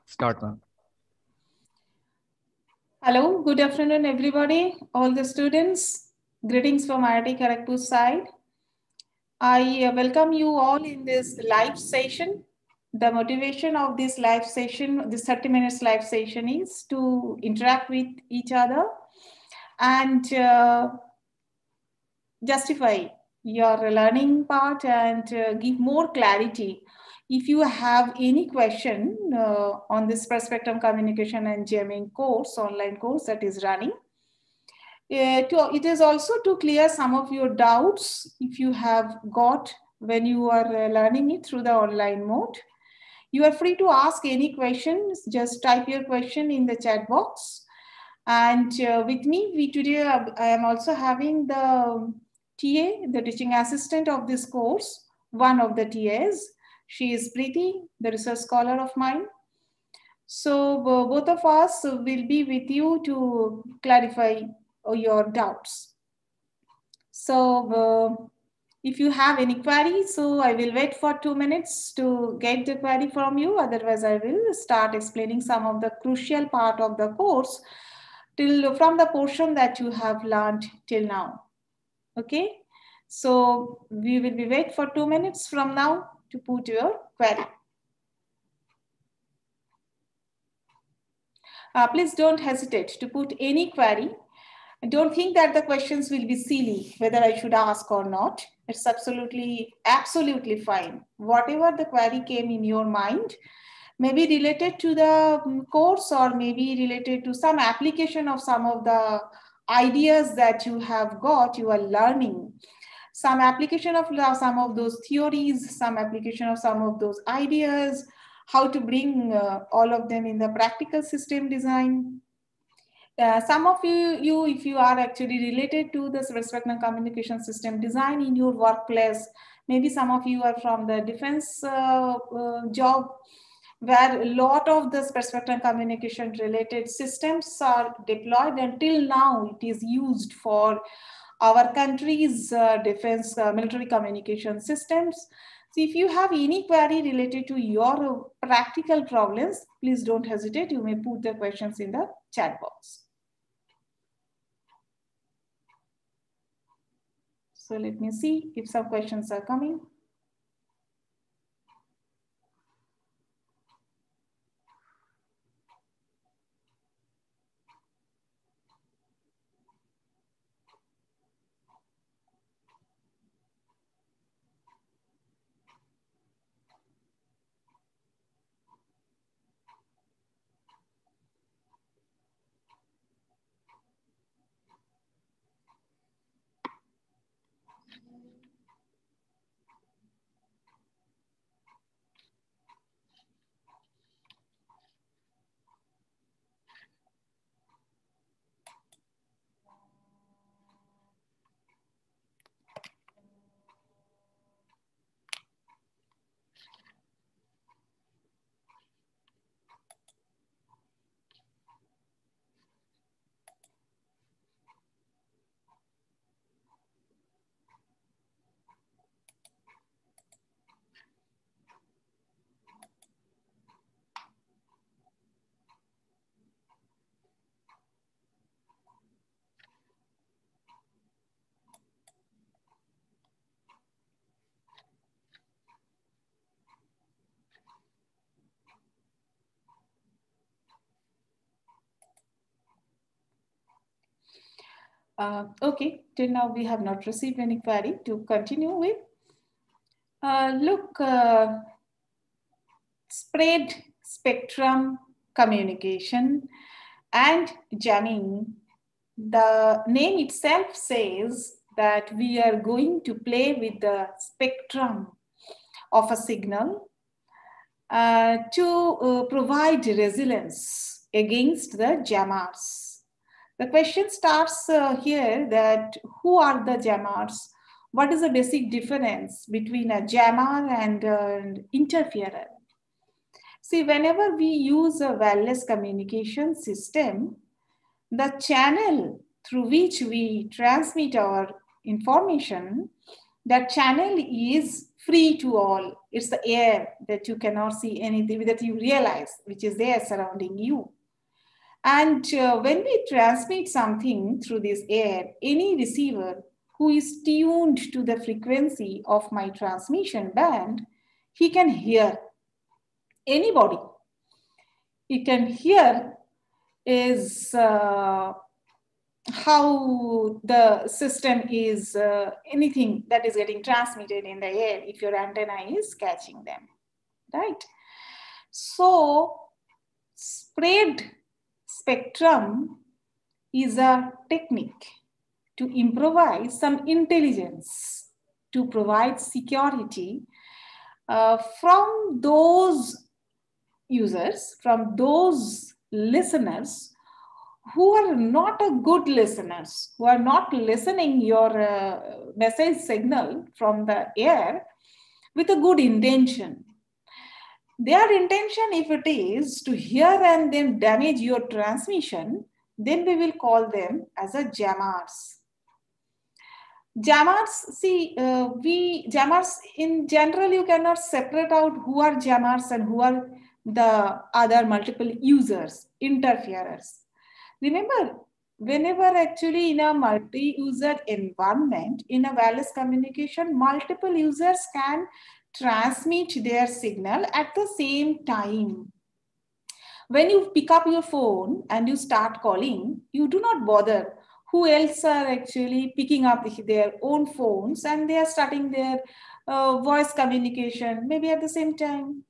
Start, ma'am. Hello, good afternoon, everybody, all the students. Greetings from IIT Kharagpur side. I welcome you all in this live session. The motivation of this live session, this 30 minutes live session, is to interact with each other and justify your learning part and give more clarity. If you have any question on this Spectrum Communication and Jamming course, online course that is running, it is also to clear some of your doubts if you have got when you are learning it through the online mode. You are free to ask any questions. Just type your question in the chat box. And with me, today I am also having the TA, the teaching assistant of this course, one of the TAs. She is Preeti, the research scholar of mine. So both of us will be with you to clarify your doubts. So if you have any queries, so I will wait for 2 minutes to get the query from you. Otherwise, I will start explaining some of the crucial part of the course from the portion that you have learned till now. Okay. So we will be wait for 2 minutes from now to put your query. Please don't hesitate to put any query. Don't think that the questions will be silly, whether I should ask or not. It's absolutely fine. Whatever the query came in your mind, maybe related to the course or maybe related to some application of some of the ideas that you have got, you are learning. Some application of some of those theories, some application of some of those ideas, how to bring all of them in the practical system design. Some of you, if you are actually related to the Spectrum Communication System design in your workplace, maybe some of you are from the defense job, where a lot of the Spectrum Communication related systems are deployed. Until now, it is used for our country's defense military communication systems. So if you have any query related to your practical problems, please don't hesitate. You may put the questions in the chat box. So let me see if some questions are coming. Okay, till now we have not received any query to continue with. Spread spectrum communication and jamming. The name itself says that we are going to play with the spectrum of a signal to provide resilience against the jammers. The question starts here that who are the jammers? What is the basic difference between a jammer and an interferer? See, whenever we use a wireless communication system, the channel through which we transmit our information That channel is free to all. It's the air that you cannot see anything, that you realize, which is there surrounding you. And when we transmit something through this air, any receiver who is tuned to the frequency of my transmission band, he can hear. Anybody, he can hear is how the system is, anything that is getting transmitted in the air, if your antenna is catching them, right? So spread spectrum is a technique to improvise some intelligence to provide security from those users, from those listeners who are not a good listeners, who are not listening your message signal from the air with a good intention. Their intention, if it is to hear and then damage your transmission, then we will call them as a jammers. Jammers, see, jammers in general, you cannot separate out who are jammers and who are the other multiple users, interferers. Remember, whenever actually in a multi-user environment, in a wireless communication, multiple users can transmit their signal at the same time. When you pick up your phone and you start calling, you do not bother who else are actually picking up their own phones and they are starting their voice communication maybe at the same time.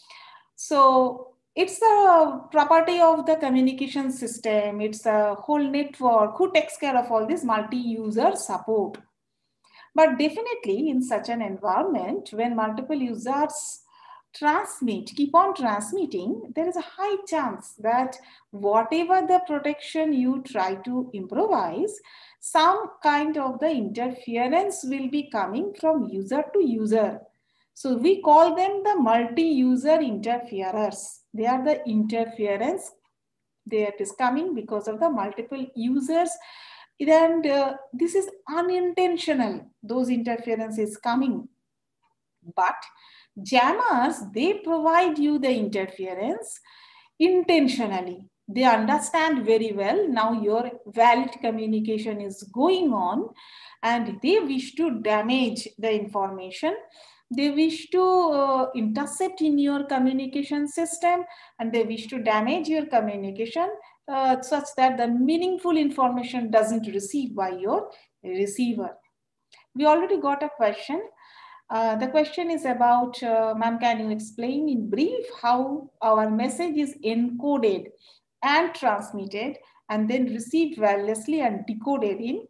So it's a property of the communication system. It's a whole network who takes care of all this multi-user support. But definitely in such an environment, when multiple users transmit, keep on transmitting, there is a high chance that whatever the protection you try to improvise, some kind of the interference will be coming from user to user. So we call them the multi-user interferers. They are the interference that is coming because of the multiple users. And this is unintentional, those interferences coming. But jammers, they provide you the interference intentionally. They understand very well now your valid communication is going on and they wish to damage the information. They wish to intercept in your communication system and they wish to damage your communication such that the meaningful information doesn't receive by your receiver. We already got a question. The question is about, ma'am, can you explain in brief how our message is encoded and transmitted and then received wirelessly and decoded in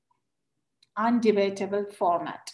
undebatable format?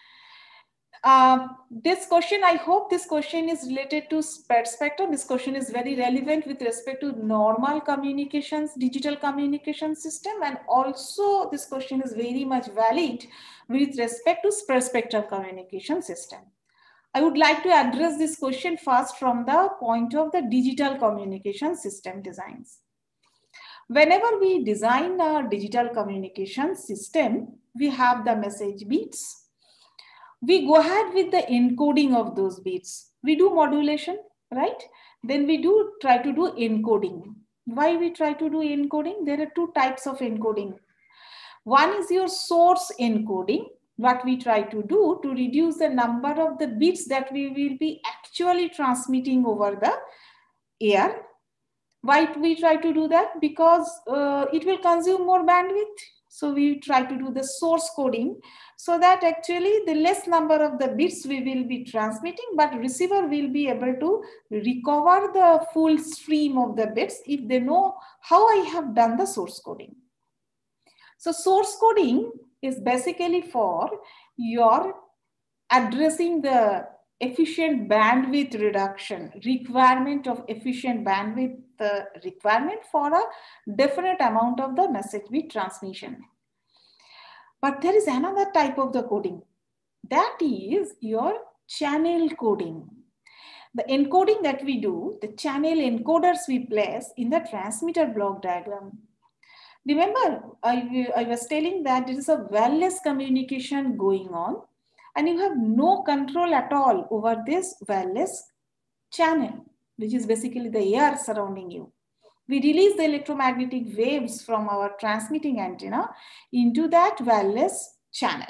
This question, I hope this question is related to spread spectrum. This question is very relevant with respect to normal communications, digital communication system. And also this question is very much valid with respect to spread spectrum communication system. I would like to address this question first from the point of the digital communication system designs. Whenever we design a digital communication system, we have the message bits. We go ahead with the encoding of those bits. We do modulation, right? Then we do try to do encoding. Why we try to do encoding? There are two types of encoding. One is your source encoding, what we try to do to reduce the number of the bits that we will be actually transmitting over the air. Why we try to do that? Because it will consume more bandwidth. So we try to do the source coding so that actually the less number of the bits we will be transmitting, but receiver will be able to recover the full stream of the bits if they know how I have done the source coding. So source coding is basically for your addressing the efficient bandwidth reduction, requirement of efficient bandwidth requirement for a definite amount of the message bit transmission. But there is another type of the coding. That is your channel coding. The encoding that we do, the channel encoders we place in the transmitter block diagram. Remember, I was telling that there is a wireless communication going on. and you have no control at all over this wireless channel, which is basically the air surrounding you. We release the electromagnetic waves from our transmitting antenna into that wireless channel.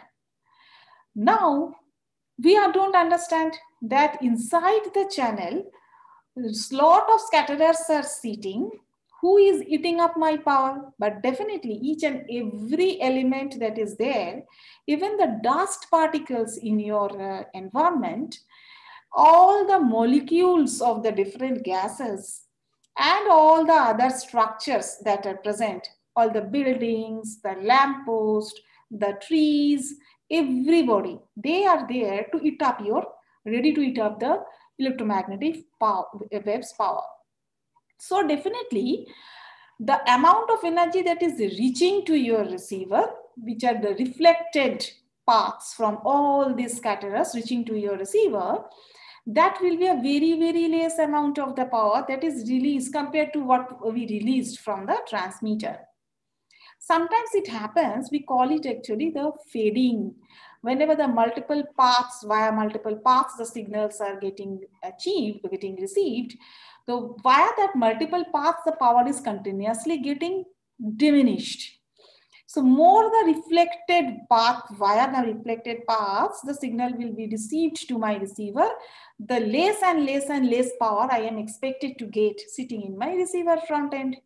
Now, we don't understand that inside the channel, a lot of scatterers are sitting. Who is eating up my power? But definitely each and every element that is there, even the dust particles in your environment, all the molecules of the different gases, and all the other structures that are present, all the buildings, the lamppost, the trees, everybody, they are there to eat up ready to eat up the electromagnetic waves power. So definitely the amount of energy that is reaching to your receiver, which are the reflected paths from all these scatterers reaching to your receiver, that will be a very, very less amount of the power that is released compared to what we released from the transmitter. Sometimes it happens, we call it actually the fading. Whenever the via multiple paths, the signals are getting received, so via that multiple paths, the power is continuously getting diminished. So more the reflected path, via the reflected paths, the signal will be received to my receiver, the less and less and less power I am expected to get sitting in my receiver front end.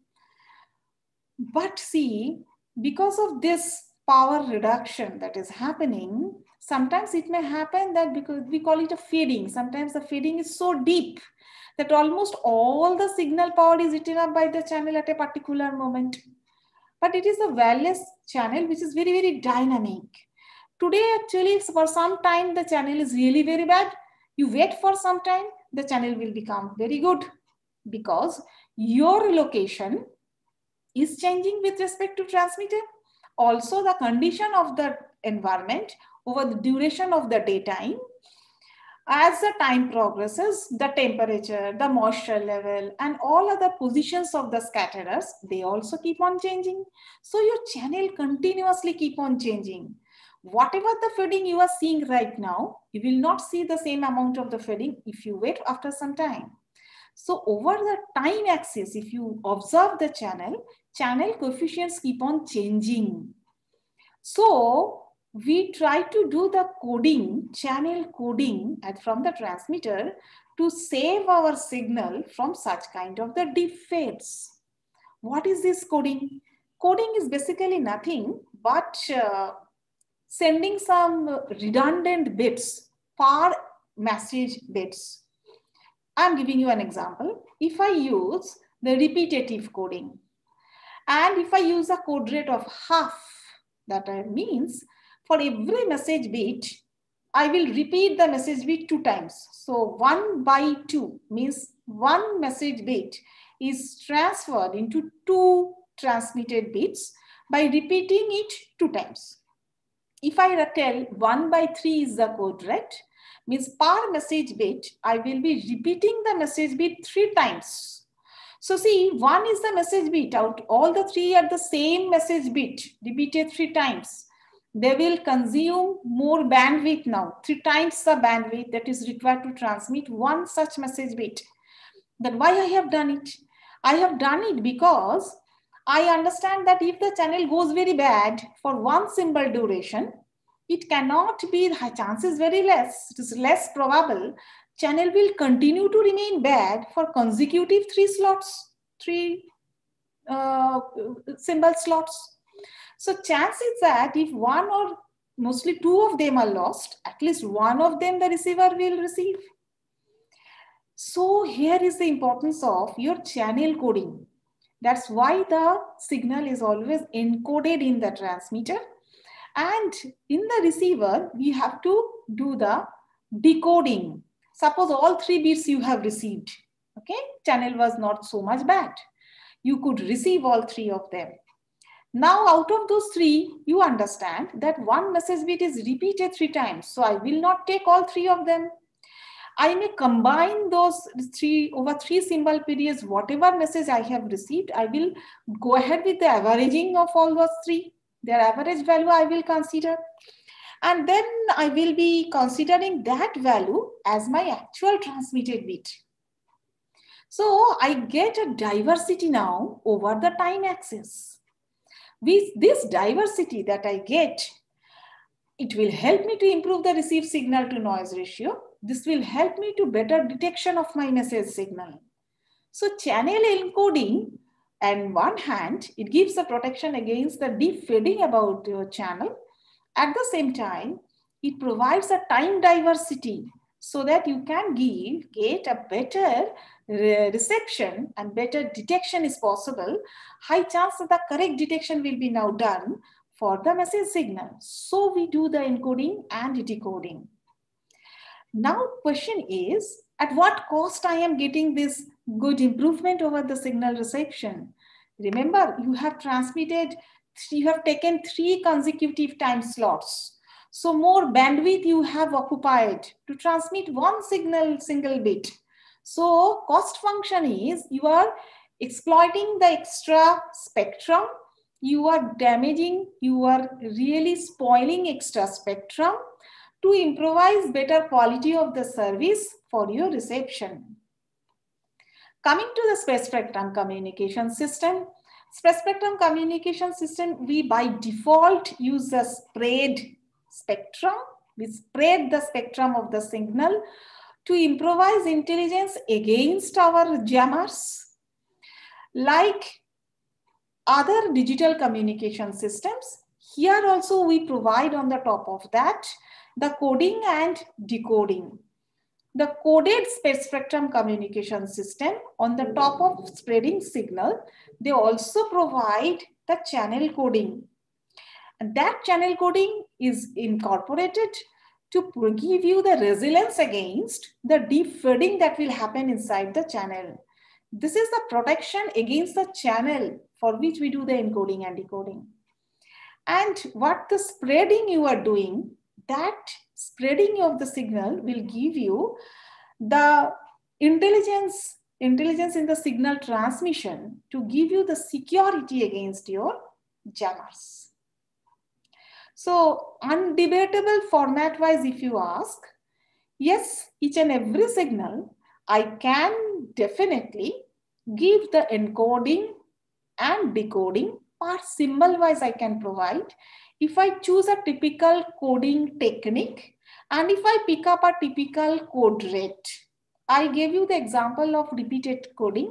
But see, because of this power reduction that is happening, sometimes it may happen that, because we call it a fading, sometimes the fading is so deep that almost all the signal power is eaten up by the channel at a particular moment. But it is a wireless channel which is very, very dynamic. Today, actually, for some time, the channel is really very bad. You wait for some time, the channel will become very good, because your location is changing with respect to transmitter. Also, the condition of the environment over the duration of the daytime, as the time progresses, the temperature, the moisture level, and all other positions of the scatterers, they also keep on changing. So your channel continuously keep on changing. Whatever the fading you are seeing right now, you will not see the same amount of the fading if you wait after some time. So over the time axis, if you observe the channel coefficients keep on changing. So we try to do the coding, channel coding from the transmitter to save our signal from such kind of the deep fades. What is this coding? Coding is basically nothing but sending some redundant bits, per message bits. I'm giving you an example. If I use the repetitive coding, and if I use a code rate of half, that means for every message bit, I will repeat the message bit 2 times. So 1 by 2 means one message bit is transferred into 2 transmitted bits by repeating it 2 times. If I tell 1 by 3 is the code rate, means per message bit, I will be repeating the message bit 3 times. So see, 1 is the message bit, out all the 3 are the same message bit, repeated 3 times. They will consume more bandwidth now, 3 times the bandwidth that is required to transmit one such message bit. Then why I have done it? I have done it because I understand that if the channel goes very bad for one symbol duration, it cannot be, the chance is very less, it is less probable, channel will continue to remain bad for consecutive 3 symbol slots. So chance is that if one or mostly 2 of them are lost, at least one of them the receiver will receive. So here is the importance of your channel coding. That's why the signal is always encoded in the transmitter. And in the receiver, we have to do the decoding. Suppose all 3 bits you have received. Okay, channel was not so much bad. You could receive all 3 of them. Now out of those 3, you understand that one message bit is repeated 3 times. So I will not take all 3 of them. I may combine those 3 over 3 symbol periods, whatever message I have received, I will go ahead with the averaging of all those 3. Their average value I will consider. And then I will be considering that value as my actual transmitted bit. So I get a diversity now over the time axis. With this diversity that I get, it will help me to improve the received signal to noise ratio. This will help me to better detection of my message signal. So channel encoding, on one hand, it gives the protection against the deep fading about your channel. At the same time, it provides a time diversity so that you can get a better reception and better detection is possible. High chance that the correct detection will be now done for the message signal. So we do the encoding and decoding. Now question is, at what cost I am getting this good improvement over the signal reception? Remember, you have taken 3 consecutive time slots. So more bandwidth you have occupied to transmit one single bit. So cost function is you are exploiting the extra spectrum, you are damaging, you are really spoiling extra spectrum to improvise better quality of the service for your reception. Coming to the space spectrum communication system. Space spectrum communication system, we by default use the spread spectrum. We spread the spectrum of the signal to improvise intelligence against our jammers. Like other digital communication systems, here also we provide on the top of that the coding and decoding. The coded space spectrum communication system on the top of spreading signal, they also provide the channel coding. And that channel coding is incorporated to give you the resilience against the deep fading that will happen inside the channel. This is the protection against the channel for which we do the encoding and decoding. And what the spreading you are doing, that spreading of the signal will give you the intelligence in the signal transmission to give you the security against your jammers. So undebatable format wise, if you ask, yes, each and every signal, I can definitely give the encoding and decoding part symbol wise I can provide. If I choose a typical coding technique and if I pick up a typical code rate, I gave you the example of repeated coding.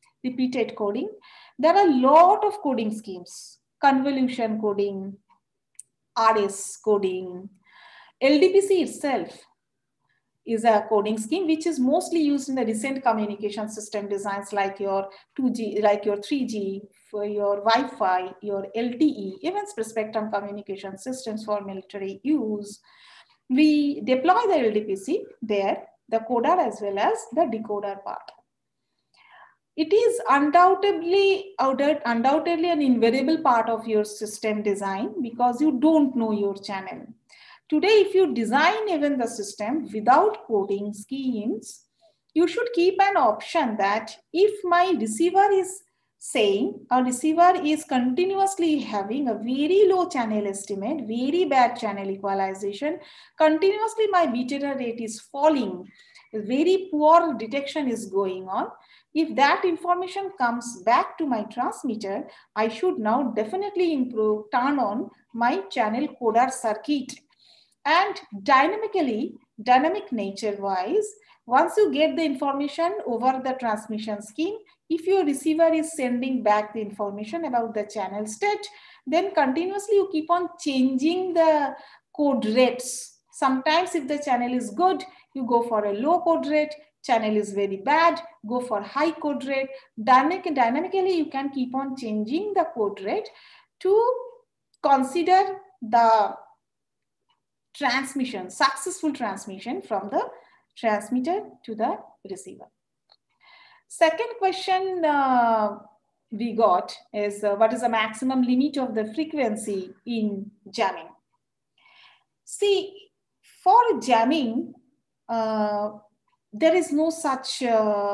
There are a lot of coding schemes, convolution coding, RS coding, LDPC itself is a coding scheme which is mostly used in the recent communication system designs like your 2G, like your 3G, for your Wi-Fi, your LTE, even spectrum communication systems for military use. We deploy the LDPC there, the coder as well as the decoder part. It is undoubtedly an invariable part of your system design because you don't know your channel. Today, if you design even the system without coding schemes, you should keep an option that if my receiver is saying a receiver is continuously having a very low channel estimate, very bad channel equalization, continuously my bit error rate is falling, very poor detection is going on. If that information comes back to my transmitter, I should now definitely turn on my channel coder circuit. And dynamic nature wise, once you get the information over the transmission scheme, if your receiver is sending back the information about the channel state, then continuously you keep on changing the code rates. Sometimes if the channel is good, you go for a low code rate. Channel is very bad, go for high code rate. Dynamically, you can keep on changing the code rate to consider the transmission, successful transmission from the transmitter to the receiver. Second question we got is what is the maximum limit of the frequency in jamming? See, for jamming, there is no such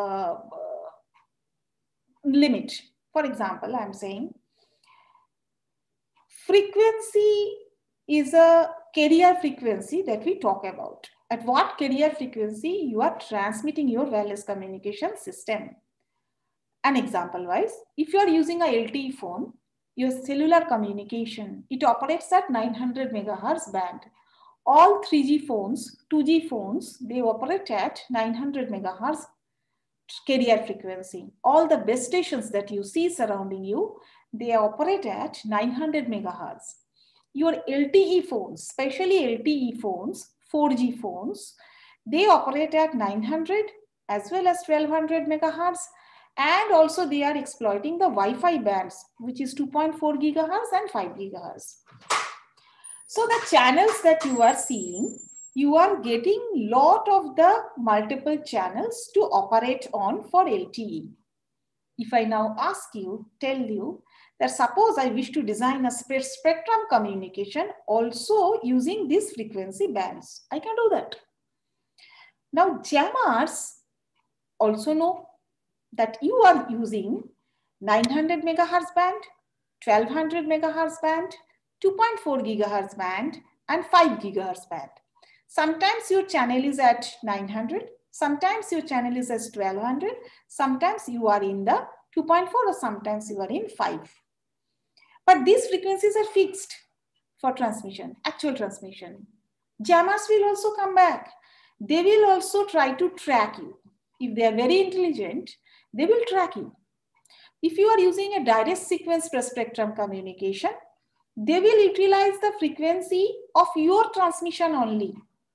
limit. For example, I'm saying frequency carrier frequency that we talk about. At what carrier frequency you are transmitting your wireless communication system. An example wise, if you are using a LTE phone, your cellular communication, it operates at 900 megahertz band. All 3G phones, 2G phones, they operate at 900 megahertz carrier frequency. All the base stations that you see surrounding you, they operate at 900 megahertz. Your LTE phones, especially LTE phones, 4G phones, they operate at 900 as well as 1200 megahertz. And also they are exploiting the Wi-Fi bands, which is 2.4 gigahertz and 5 gigahertz. So the channels that you are seeing, you are getting lot of the multiple channels to operate on for LTE. If I now ask you, tell you that suppose I wish to design a spectrum communication also using these frequency bands, I can do that. Now jammers also know that you are using 900 megahertz band, 1200 megahertz band, 2.4 gigahertz band, and 5 gigahertz band. Sometimes your channel is at 900, sometimes your channel is at 1200, sometimes you are in the 2.4 or sometimes you are in 5. But these frequencies are fixed for transmission, actual transmission. Jammers will also come back. They will also try to track you. If they are very intelligent, they will track you. If you are using a direct sequence spectrum communication, they will utilize the frequency of your transmission only.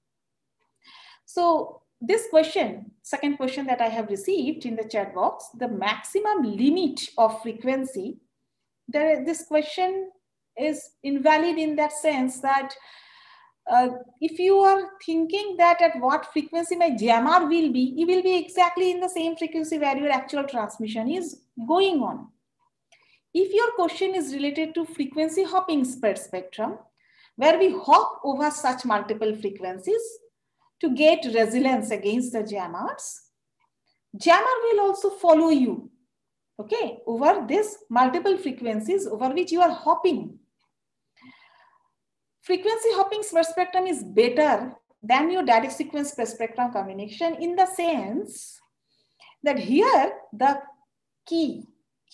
So this question, second question that I have received in the chat box, the maximum limit of frequency, this question is invalid in that sense that if you are thinking that at what frequency my jammer will be, it will be exactly in the same frequency where your actual transmission is going on. If your question is related to frequency hopping spectrum, where we hop over such multiple frequencies to get resilience against the jammers, jammer will also follow you, okay, over these multiple frequencies over which you are hopping. Frequency hopping spectrum is better than your direct sequence spectrum communication in the sense that here the key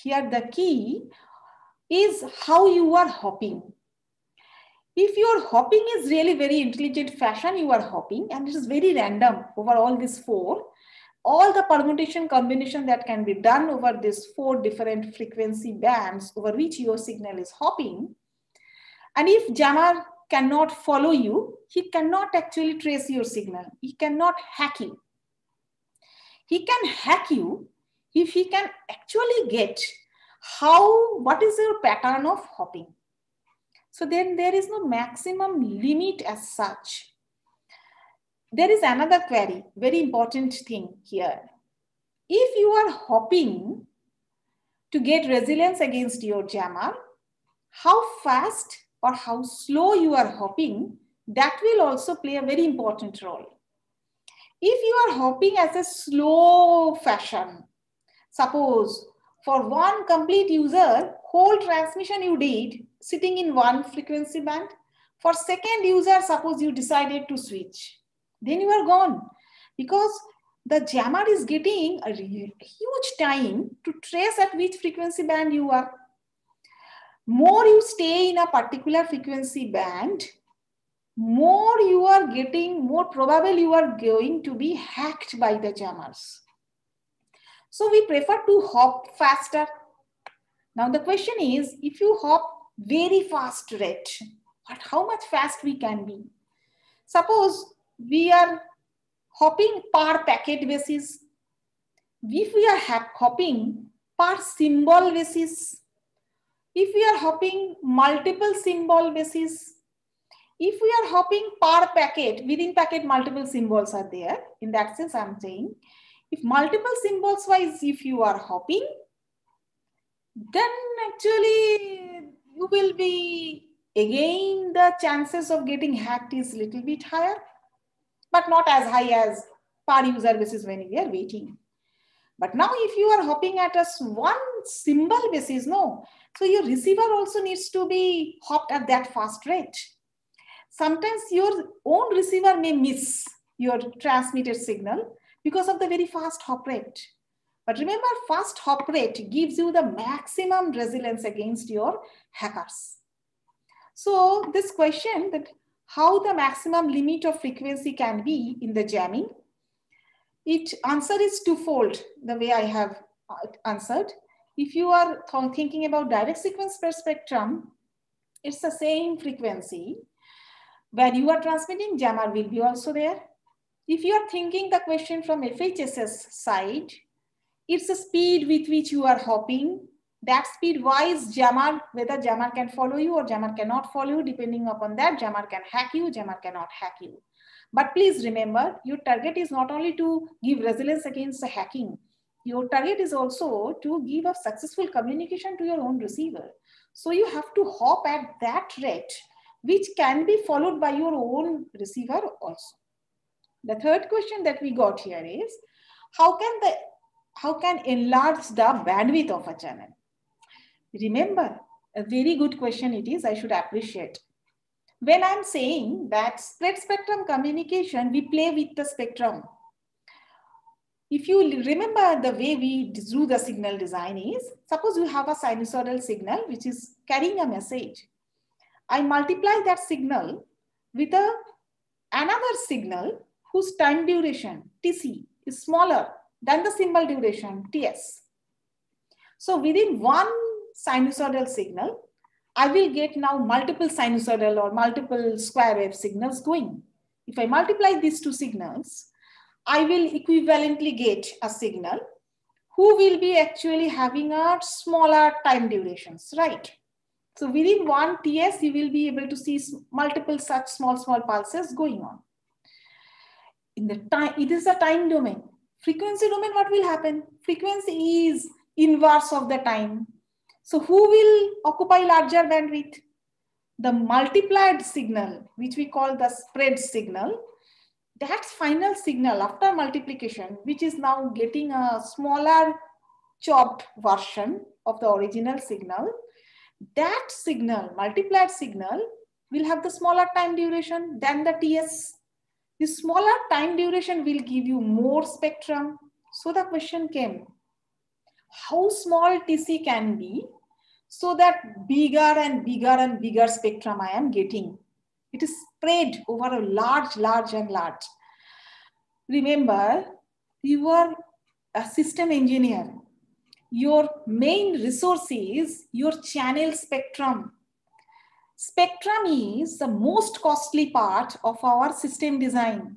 is how you are hopping. If your hopping is really very intelligent fashion, you are hopping and it is very random over all these four, all the permutation combination that can be done over these 4 different frequency bands over which your signal is hopping. And if jammer cannot follow you, he cannot actually trace your signal. He cannot hack you. He can hack you if he can actually get what is your pattern of hopping. So then there is no maximum limit as such. There is another query, very important thing here. If you are hopping to get resilience against your jammer, how fast or how slow you are hopping, that will also play a very important role. If you are hopping as a slow fashion, suppose for one complete user, whole transmission you did sitting in one frequency band. For second user, suppose you decided to switch, then you are gone because the jammer is getting a huge time to trace at which frequency band you are. More you stay in a particular frequency band, more you are getting, more probable you are going to be hacked by the jammers. So we prefer to hop faster. Now the question is, if you hop very fast rate, how much fast we can be? Suppose we are hopping per packet basis. If we are hopping per symbol basis, if we are hopping multiple symbol basis, if we are hopping per packet, within packet multiple symbols are there. In that sense, I'm saying, if multiple symbols wise, if you are hopping, then actually you will be, again, the chances of getting hacked is a little bit higher, but not as high as per user basis when we are waiting. But now if you are hopping at a one symbol basis, no. So your receiver also needs to be hopped at that fast rate. Sometimes your own receiver may miss your transmitted signal because of the very fast hop rate. But remember, fast hop rate gives you the maximum resilience against your hackers. So this question, that how the maximum limit of frequency can be in the jamming, its answer is twofold, the way I have answered. If you are thinking about direct sequence per spectrum, it's the same frequency. Where you are transmitting, jammer will be also there. If you are thinking the question from FHSS side, it's the speed with which you are hopping. That speed wise jammer, whether jammer can follow you or jammer cannot follow you, depending upon that, jammer can hack you, jammer cannot hack you. But please remember, your target is not only to give resilience against the hacking, your target is also to give a successful communication to your own receiver. So you have to hop at that rate, which can be followed by your own receiver also. The third question that we got here is, how can enlarge the bandwidth of a channel? Remember, a very good question it is, I should appreciate. When I'm saying that spread spectrum communication, we play with the spectrum. If you remember the way we do the signal design is, suppose you have a sinusoidal signal which is carrying a message. I multiply that signal with another signal whose time duration, TC, is smaller than the symbol duration, TS. So within one sinusoidal signal, I will get now multiple sinusoidal or multiple square wave signals going. If I multiply these two signals, I will equivalently get a signal who will be actually having a smaller time durations, right? So within one TS, you will be able to see multiple such small pulses going on. In the time, it is a time domain. Frequency domain, what will happen? Frequency is inverse of the time. So who will occupy larger bandwidth? The multiplied signal, which we call the spread signal, that final signal after multiplication, which is now getting a smaller chopped version of the original signal, that signal, multiplied signal, will have the smaller time duration than the TS. The smaller time duration will give you more spectrum. So the question came, how small TC can be so that bigger and bigger and bigger spectrum I am getting? It is spread over a large. Remember, you are a system engineer. Your main resource is your channel spectrum. Spectrum is the most costly part of our system design.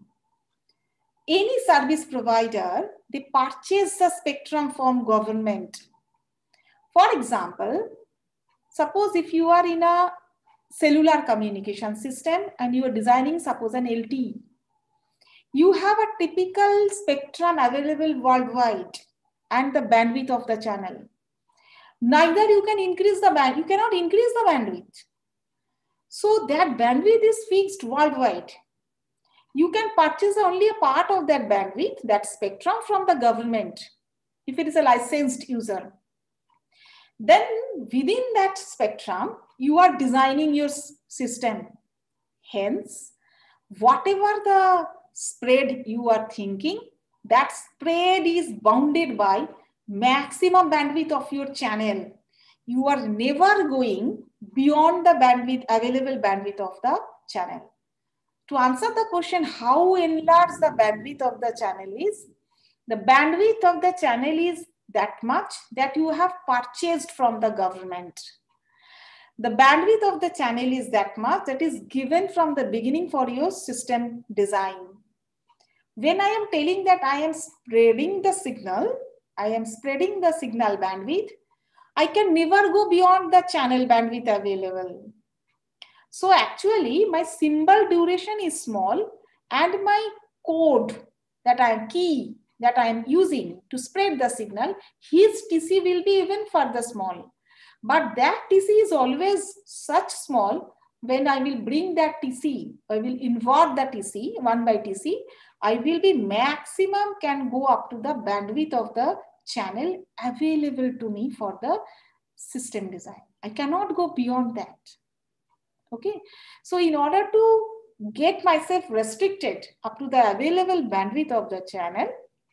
Any service provider, they purchase the spectrum from government. For example, suppose if you are in a cellular communication system and you are designing, suppose an LTE, you have a typical spectrum available worldwide and the bandwidth of the channel. Neither you can increase the band, you cannot increase the bandwidth. So that bandwidth is fixed worldwide. You can purchase only a part of that bandwidth, that spectrum, from the government, if it is a licensed user. Then within that spectrum, you are designing your system. Hence, whatever the spread you are thinking, that spread is bounded by maximum bandwidth of your channel. You are never going beyond the bandwidth, available bandwidth of the channel. To answer the question, how enlarge the bandwidth of the channel is, the bandwidth of the channel is that much that you have purchased from the government. The bandwidth of the channel is that much that is given from the beginning for your system design. When I am telling that I am spreading the signal, bandwidth, I can never go beyond the channel bandwidth available. So actually my symbol duration is small and my code that key that I am using to spread the signal, his TC will be even further small. But that TC is always such small. When I will bring that TC, I will invert the TC, 1 by TC, I will be maximum can go up to the bandwidth of the channel available to me for the system design. I cannot go beyond that. Okay, so in order to get myself restricted up to the available bandwidth of the channel,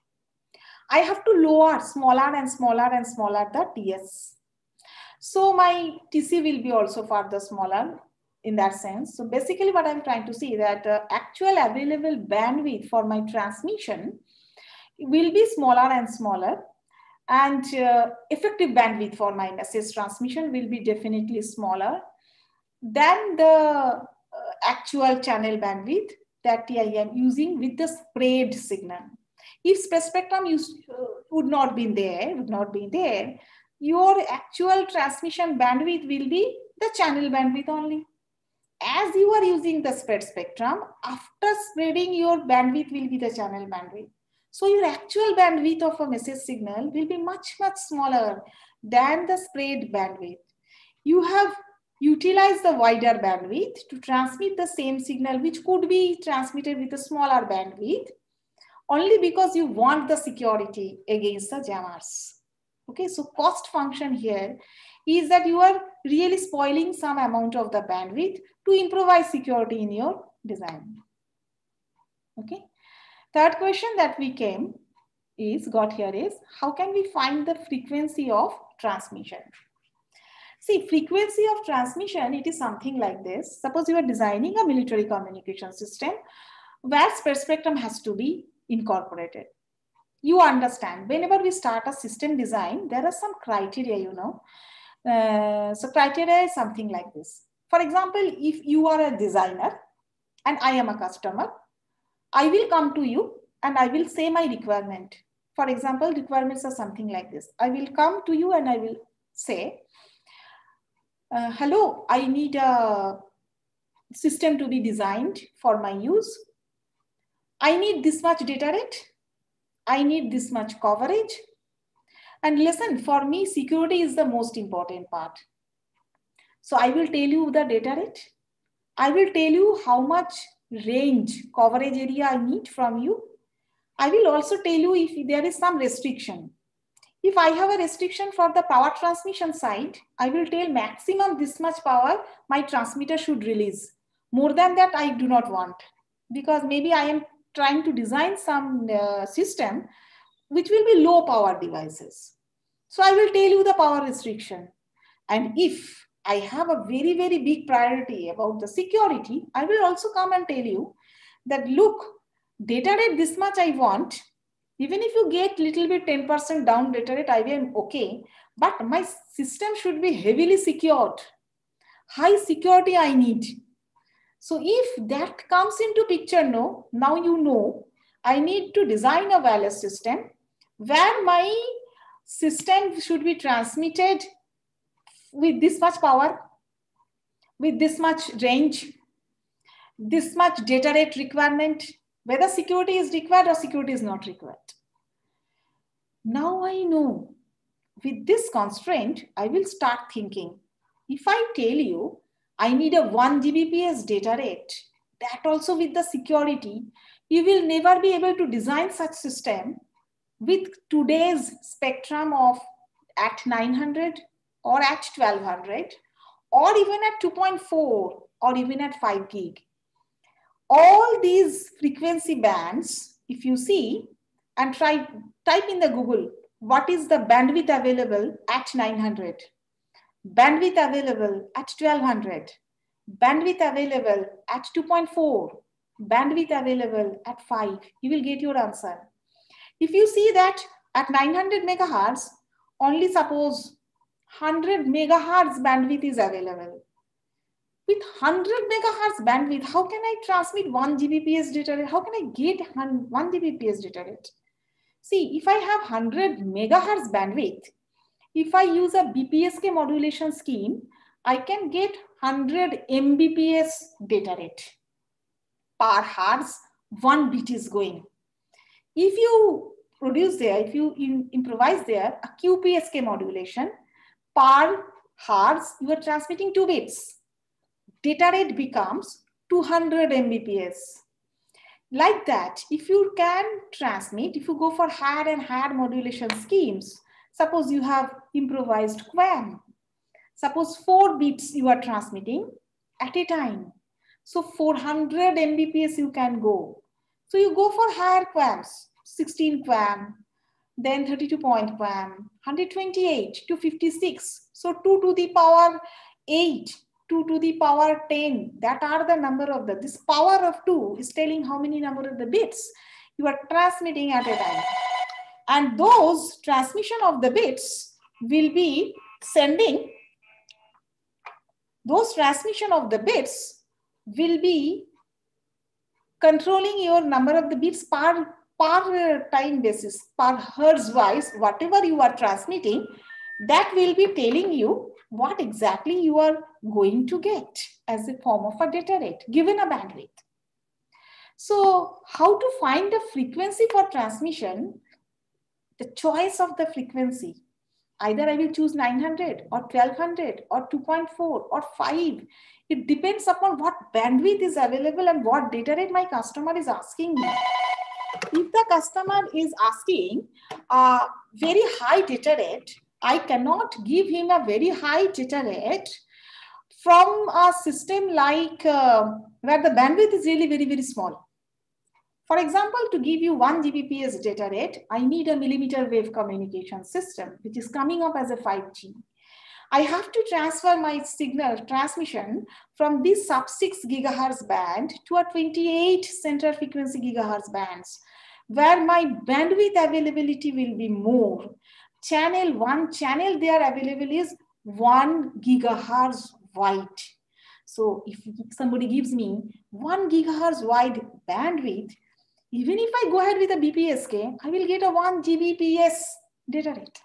I have to lower smaller and smaller and smaller the TS. So my TC will be also further smaller in that sense. So basically what I'm trying to say that actual available bandwidth for my transmission will be smaller and smaller, and effective bandwidth for my message transmission will be definitely smaller than the actual channel bandwidth that I am using with the spread signal. If spread spectrum would not be there, your actual transmission bandwidth will be the channel bandwidth only. As you are using the spread spectrum, after spreading, your bandwidth will be the channel bandwidth. So your actual bandwidth of a message signal will be much, much smaller than the spread bandwidth. You have utilized the wider bandwidth to transmit the same signal, which could be transmitted with a smaller bandwidth, only because you want the security against the jammers. Okay, so cost function here is that you are really spoiling some amount of the bandwidth to improvise security in your design. Okay, third question that we got here is, how can we find the frequency of transmission? See, frequency of transmission, it is something like this. Suppose you are designing a military communication system where spread spectrum has to be incorporated. You understand, whenever we start a system design, there are some criteria, you know. So criteria is something like this. For example, if you are a designer and I am a customer, I will come to you and I will say my requirement. For example, requirements are something like this. I will come to you and I will say, hello, I need a system to be designed for my use. I need this much data rate. I need this much coverage. And listen, for me, security is the most important part. So I will tell you the data rate. I will tell you how much range, coverage area I need from you. I will also tell you if there is some restriction. If I have a restriction for the power transmission side, I will tell maximum this much power my transmitter should release. More than that, I do not want, because maybe I am trying to design some system which will be low power devices. So I will tell you the power restriction. And if I have a very, very big priority about the security, I will also come and tell you that, look, data rate this much I want. Even if you get little bit 10% down data rate, I am okay. But my system should be heavily secured. High security I need. So if that comes into picture, now you know, I need to design a wireless system where my system should be transmitted with this much power, with this much range, this much data rate requirement, whether security is required or security is not required. Now I know with this constraint, I will start thinking, if I tell you I need a 1 Gbps data rate, that also with the security, you will never be able to design such system with today's spectrum of at 900 or at 1200 or even at 2.4 or even at 5 gig. All these frequency bands, if you see and type in the Google, what is the bandwidth available at 900, bandwidth available at 1200, bandwidth available at 2.4, bandwidth available at 5, you will get your answer. If you see that at 900 megahertz, only suppose 100 megahertz bandwidth is available. With 100 megahertz bandwidth, how can I transmit 1 Gbps data rate? How can I get 1 Gbps data rate? See, if I have 100 megahertz bandwidth, if I use a BPSK modulation scheme, I can get 100 Mbps data rate. Per hertz, 1 bit is going. If you produce there, if you improvise there, a QPSK modulation, per hertz, you are transmitting 2 bits. Data rate becomes 200 Mbps. Like that, if you can transmit, if you go for higher and higher modulation schemes, suppose you have improvised QAM, suppose 4 bits you are transmitting, at a time. So 400 Mbps you can go. So you go for higher QAMs, 16 QAM, then 32 point QAM, 128, 256. So 2 to the power 8, 2 to the power 10. That are the number of this power of 2 is telling how many number of the bits you are transmitting at a time. And those transmission of the bits will be sending, those transmission of the bits will be controlling your number of the bits per time basis, per hertz wise, whatever you are transmitting, that will be telling you what exactly you are going to get as a form of a data rate given a bandwidth. So how to find the frequency for transmission? The choice of the frequency. Either I will choose 900 or 1200 or 2.4 or 5. It depends upon what bandwidth is available and what data rate my customer is asking me. If the customer is asking a very high data rate, I cannot give him a very high data rate from a system like where the bandwidth is really very, very small. For example, to give you 1 Gbps data rate, I need a millimeter wave communication system, which is coming up as a 5G. I have to transfer my signal transmission from this sub-6 gigahertz band to a 28 center frequency gigahertz bands, where my bandwidth availability will be more. One channel there available is 1 gigahertz wide. So if somebody gives me 1 gigahertz wide bandwidth, even if I go ahead with a BPSK, I will get a 1 Gbps data rate.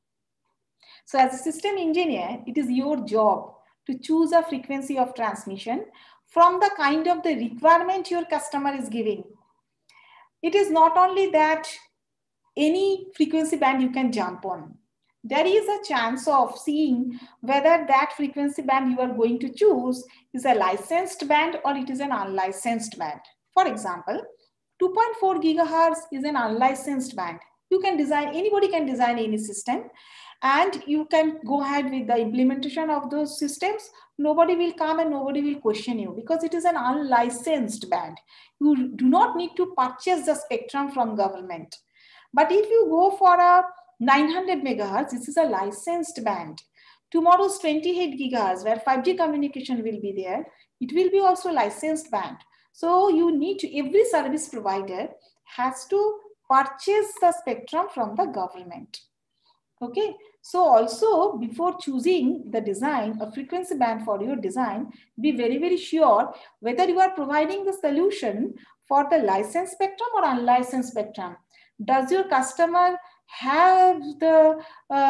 So as a system engineer, it is your job to choose a frequency of transmission from the kind of the requirement your customer is giving. It is not only that any frequency band you can jump on. There is a chance of seeing whether that frequency band you are going to choose is a licensed band or it is an unlicensed band. For example, 2.4 gigahertz is an unlicensed band. You can design, anybody can design any system and you can go ahead with the implementation of those systems. Nobody will come and nobody will question you because it is an unlicensed band. You do not need to purchase the spectrum from government. But if you go for a 900 megahertz, this is a licensed band. Tomorrow's 28 gigahertz where 5G communication will be there, it will be also licensed band. So you need to, every service provider has to purchase the spectrum from the government. Okay, so also before choosing the design, a frequency band for your design, be very, very sure whether you are providing the solution for the licensed spectrum or unlicensed spectrum. Does your customer have the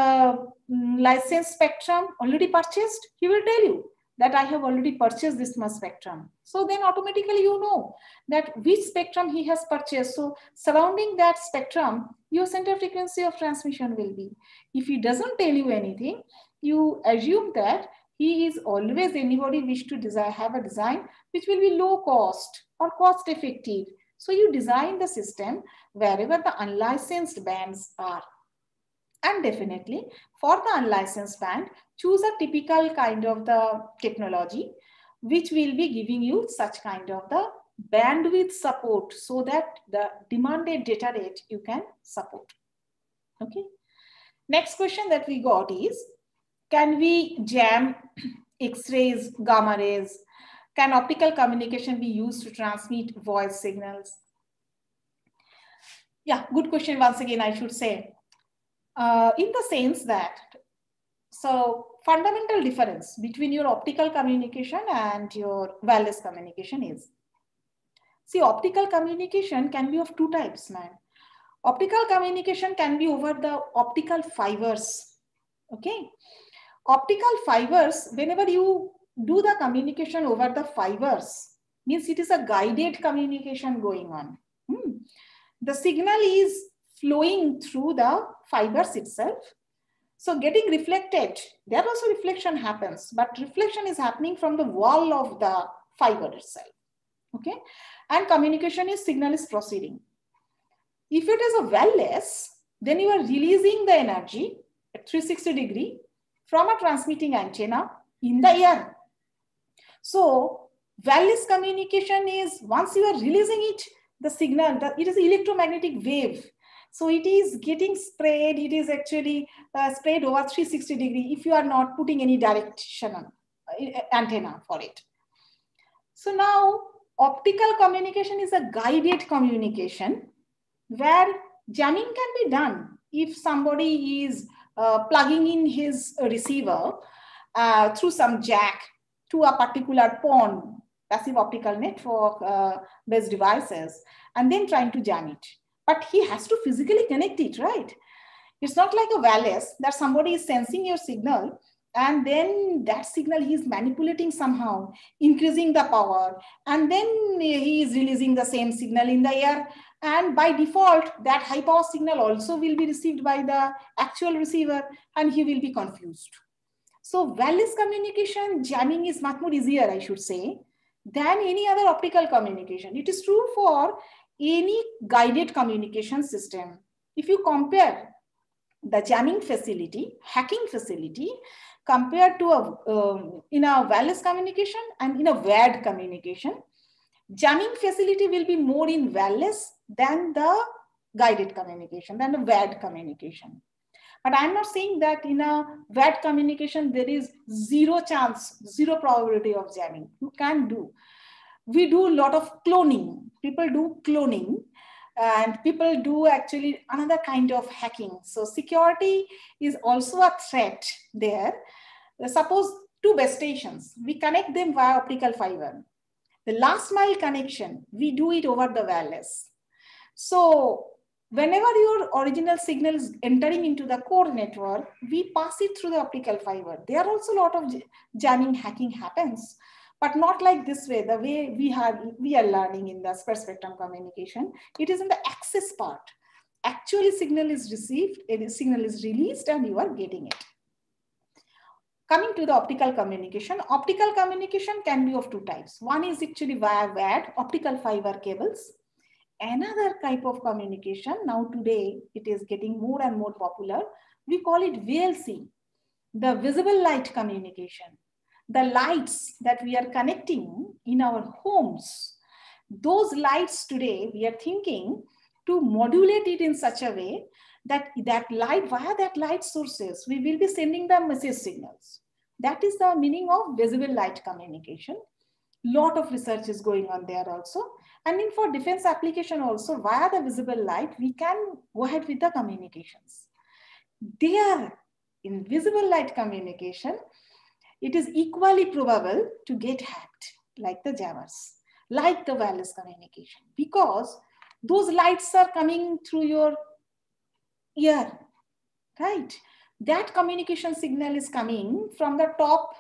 licensed spectrum already purchased? He will tell you that I have already purchased this much spectrum. So then automatically you know that which spectrum he has purchased. So surrounding that spectrum, your center frequency of transmission will be. If he doesn't tell you anything, you assume that he is always, anybody wish to design, have a design which will be low cost or cost effective. So you design the system wherever the unlicensed bands are. And definitely for the unlicensed band, choose a typical kind of the technology which will be giving you such kind of the bandwidth support so that the demanded data rate you can support. Okay. Next question that we got is, can we jam X-rays, gamma rays? Can optical communication be used to transmit voice signals? Yeah, good question once again, I should say. In the sense that, so fundamental difference between your optical communication and your wireless communication is, see, optical communication can be of two types, man. Optical communication can be over the optical fibers, okay? Optical fibers, whenever you do the communication over the fibers, means it is a guided communication going on. The signal is flowing through the fibers itself. So getting reflected, there also reflection happens, but reflection is happening from the wall of the fiber itself. Okay. And communication is, signal is proceeding. If it is a wireless, then you are releasing the energy at 360 degree from a transmitting antenna in the air. So wireless communication is, once you are releasing it, the signal, it is electromagnetic wave. So it is getting sprayed, it is actually sprayed over 360 degree if you are not putting any directional antenna for it. So now optical communication is a guided communication where jamming can be done if somebody is plugging in his receiver through some jack to a particular PON, passive optical network based devices, and then trying to jam it. But he has to physically connect it, right? It's not like a wireless that somebody is sensing your signal and then that signal he is manipulating somehow, increasing the power, and then he is releasing the same signal in the air. And by default, that high power signal also will be received by the actual receiver and he will be confused. So wireless communication, jamming is much more easier, I should say, than any other optical communication. It is true for any guided communication system. If you compare the jamming facility, hacking facility, compared to in a wireless communication and in a wired communication, jamming facility will be more in wireless than the guided communication, than the wired communication. But I'm not saying that in a wired communication, there is zero chance, zero probability of jamming. You can do. We do a lot of cloning. People do cloning and people do actually another kind of hacking. So security is also a threat there. Suppose two base stations, we connect them via optical fiber. The last mile connection, we do it over the wireless. So whenever your original signal is entering into the core network, we pass it through the optical fiber. There are also a lot of jamming hacking happens, but not like this way, the way we are learning in the spread spectrum communication. It is in the access part. Actually signal is received, signal is released and you are getting it. Coming to the optical communication can be of two types. One is actually via wired optical fiber cables. Another type of communication, now today it is getting more and more popular, we call it VLC, the visible light communication. The lights that we are connecting in our homes, those lights today, we are thinking to modulate it in such a way that light, via that light sources, we will be sending the message signals. That is the meaning of visible light communication. Lot of research is going on there also. And in for defense application also, via the visible light, we can go ahead with the communications. There, in visible light communication, it is equally probable to get hacked, like the jammers, like the wireless communication, because those lights are coming through your ear, right? That communication signal is coming from the top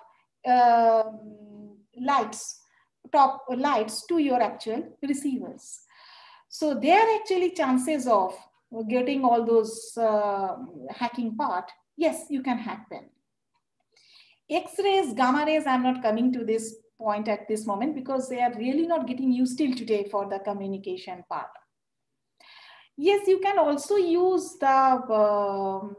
lights to your actual receivers. So there are actually chances of getting all those hacking part. Yes, you can hack them. X-rays, gamma rays, I'm not coming to this point at this moment because they are really not getting used till today for the communication part. Yes, you can also use the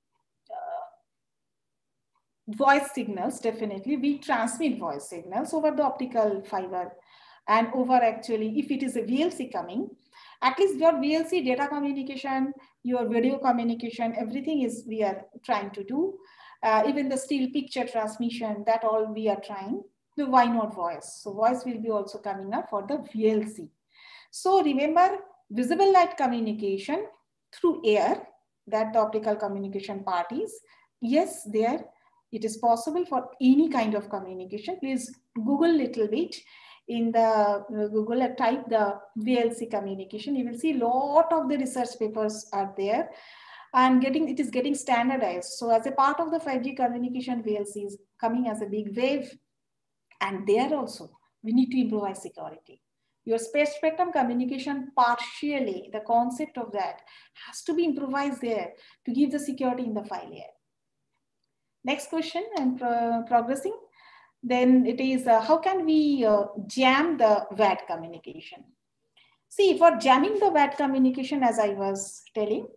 voice signals, definitely. We transmit voice signals over the optical fiber and over actually, if it is a VLC coming, at least your VLC data communication, your video communication, everything is we are trying to do. Even the still picture transmission, that all we are trying. So why not voice? So voice will be also coming up for the VLC. So remember, visible light communication through air, that the optical communication part is, yes, there it is possible for any kind of communication. Please Google little bit. In the Google, type the VLC communication. You will see a lot of the research papers are there and it is getting standardized. So as a part of the 5G communication, VLC is coming as a big wave. And there also, we need to improvise security. Your space spectrum communication partially, the concept of that has to be improvised there to give the security in the file layer. Next question, and progressing. Then it is, how can we jam the WAD communication? See, for jamming the WAD communication, as I was telling,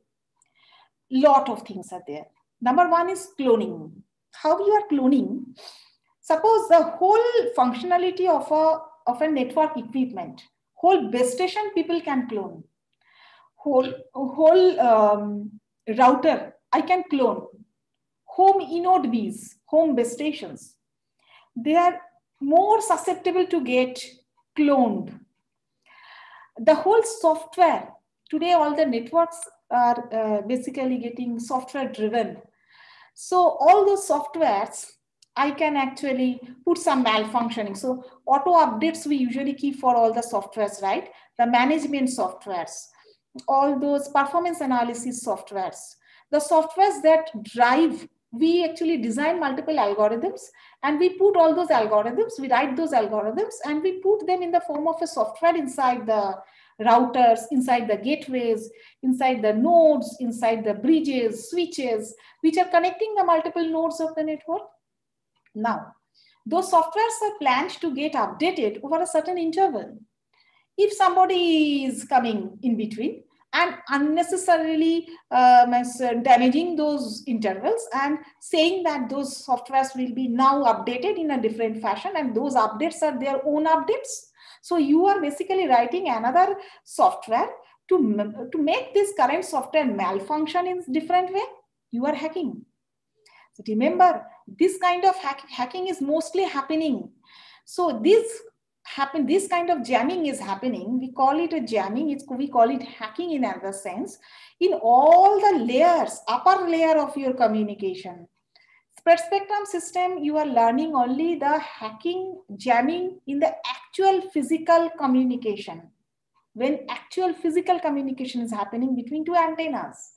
lot of things are there. Number one is cloning. How you are cloning? Suppose the whole functionality of a network equipment, whole base station people can clone, whole router I can clone, home eNode Bs, home base stations, they are more susceptible to get cloned. The whole software, today all the networks are basically getting software driven. So all those softwares, I can actually put some malfunctioning. So auto updates we usually keep for all the softwares, right? The management softwares, all those performance analysis softwares, the softwares that drive, we actually design multiple algorithms and we put all those algorithms, we write those algorithms and we put them in the form of a software inside the routers, inside the gateways, inside the nodes, inside the bridges, switches, which are connecting the multiple nodes of the network. Now, those softwares are planned to get updated over a certain interval. If somebody is coming in between and unnecessarily damaging those intervals and saying that those softwares will be now updated in a different fashion and those updates are their own updates. So you are basically writing another software to make this current software malfunction in different way. You are hacking. So remember, this kind of hacking is mostly happening. So this kind of jamming is happening. We call it a jamming. We call it hacking in another sense. In all the layers, upper layer of your communication. Spread spectrum system, you are learning only the hacking, jamming in the actual physical communication. When actual physical communication is happening between two antennas.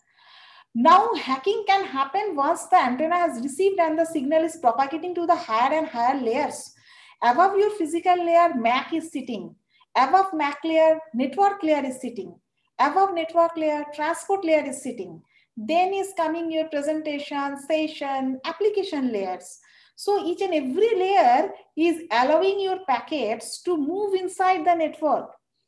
Now hacking can happen once the antenna has received and the signal is propagating to the higher and higher layers. Above your physical layer, MAC is sitting. Above MAC layer, network layer is sitting. Above network layer, transport layer is sitting. Then is coming your presentation, session, application layers. So each and every layer is allowing your packets to move inside the network.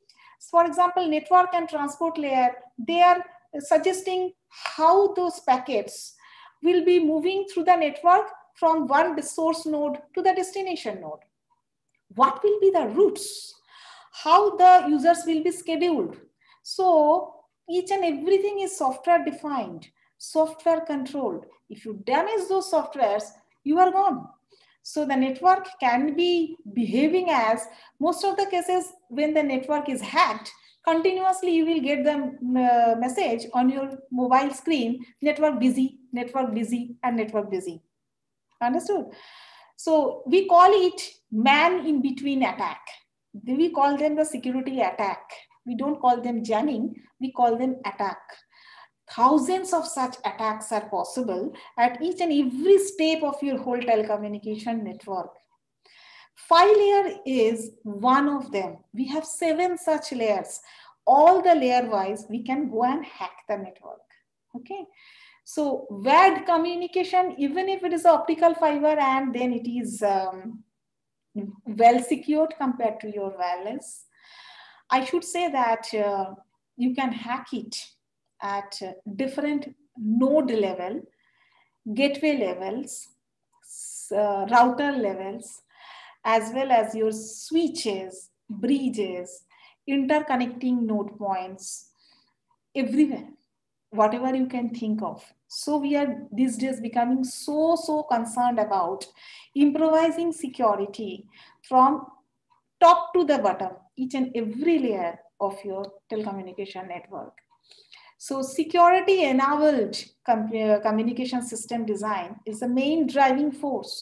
So for example, network and transport layer, they are suggesting how those packets will be moving through the network from one source node to the destination node. What will be the routes? How the users will be scheduled? So each and everything is software defined, software controlled. If you damage those softwares, you are gone. So the network can be behaving as, most of the cases when the network is hacked, continuously you will get the message on your mobile screen, network busy, and network busy. Understood? So we call it man in between attack. We call them the security attack. We don't call them jamming, we call them attack. Thousands of such attacks are possible at each and every step of your whole telecommunication network. 5-layer is one of them. We have 7 such layers. All the layer wise, we can go and hack the network. Okay. So wired communication, even if it is optical fiber and then it is well secured compared to your wireless, I should say that you can hack it at different node level, gateway levels, router levels, as well as your switches, bridges, interconnecting node points, everywhere, whatever you can think of. So we are these days becoming so concerned about improvising security from top to the bottom, each and every layer of your telecommunication network. So security enabled communication system design is the main driving force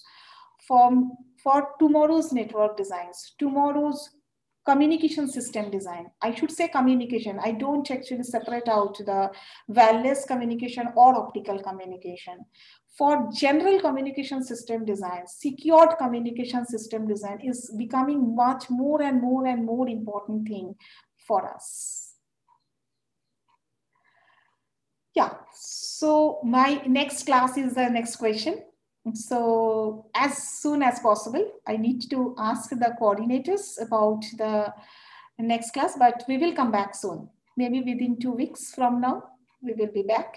for tomorrow's network designs, tomorrow's communication system design. I should say communication. I don't actually separate out the wireless communication or optical communication. For general communication system design, secured communication system design is becoming much more and more important thing for us. Yeah, so my next class is the next question. So as soon as possible, I need to ask the coordinators about the next class, but we will come back soon. Maybe within 2 weeks from now, we will be back.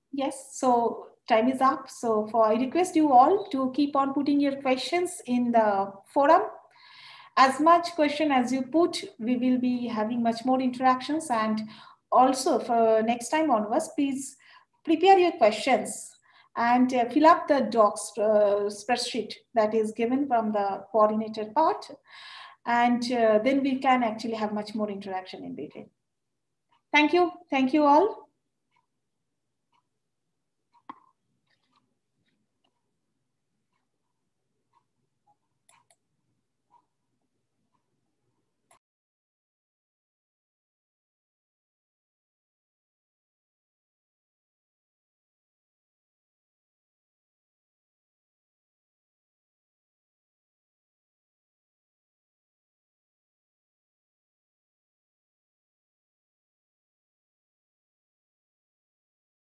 Yes, so time is up. So I request you all to keep on putting your questions in the forum. As much question as you put, we will be having much more interactions. And also for next time onwards, please prepare your questions and fill up the docs spreadsheet that is given from the coordinator part. And then we can actually have much more interaction in between. Thank you. Thank you all.